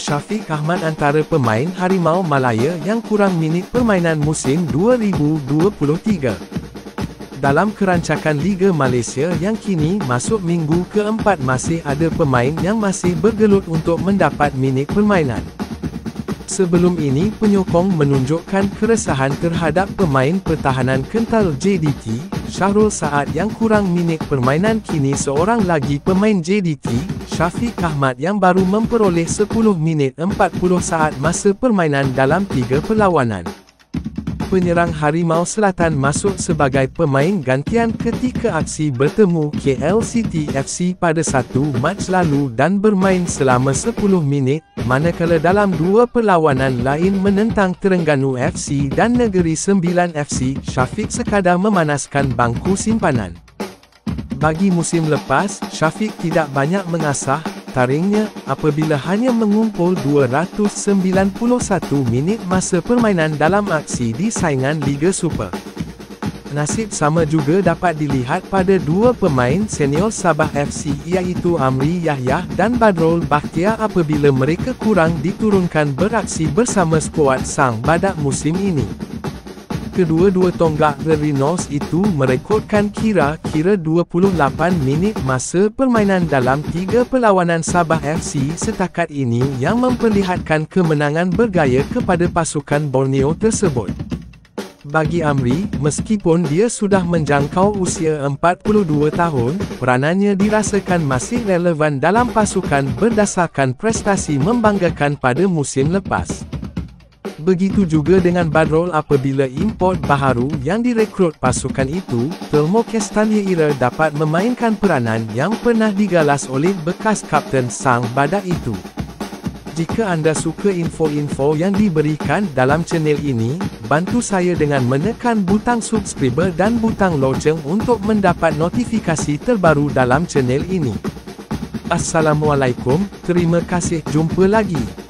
Syafiq Ahmad antara pemain Harimau Malaya yang kurang minit permainan musim 2023. Dalam kerancakan Liga Malaysia yang kini masuk minggu keempat, masih ada pemain yang masih bergelut untuk mendapat minit permainan. Sebelum ini penyokong menunjukkan keresahan terhadap pemain pertahanan kental JDT, Syahrul Saad yang kurang minit permainan. Kini seorang lagi pemain JDT, Syafiq Ahmad yang baru memperoleh 10 minit 40 saat masa permainan dalam 3 perlawanan. Penyerang Harimau Selatan masuk sebagai pemain gantian ketika aksi bertemu KL City FC pada 1 Mac lalu dan bermain selama 10 minit, manakala dalam 2 perlawanan lain menentang Terengganu FC dan Negeri Sembilan FC, Syafiq sekadar memanaskan bangku simpanan. Bagi musim lepas, Syafiq tidak banyak mengasah taringnya apabila hanya mengumpul 291 minit masa permainan dalam aksi di saingan Liga Super. Nasib sama juga dapat dilihat pada dua pemain senior Sabah FC iaitu Amri Yahya dan Badrul Bakhtiar apabila mereka kurang diturunkan beraksi bersama skuad Sang Badak musim ini. Kedua-dua tonggak The Rhinos itu merekodkan kira-kira 28 minit masa permainan dalam 3 perlawanan Sabah FC setakat ini yang memperlihatkan kemenangan bergaya kepada pasukan Borneo tersebut. Bagi Amri, meskipun dia sudah menjangkau usia 42 tahun, peranannya dirasakan masih relevan dalam pasukan berdasarkan prestasi membanggakan pada musim lepas. Begitu juga dengan Badrul apabila import baharu yang direkrut pasukan itu, Telmo Castaneira dapat memainkan peranan yang pernah digalas oleh bekas kapten Sang Badak itu. Jika anda suka info-info yang diberikan dalam channel ini, bantu saya dengan menekan butang subscribe dan butang loceng untuk mendapat notifikasi terbaru dalam channel ini. Assalamualaikum, terima kasih, jumpa lagi.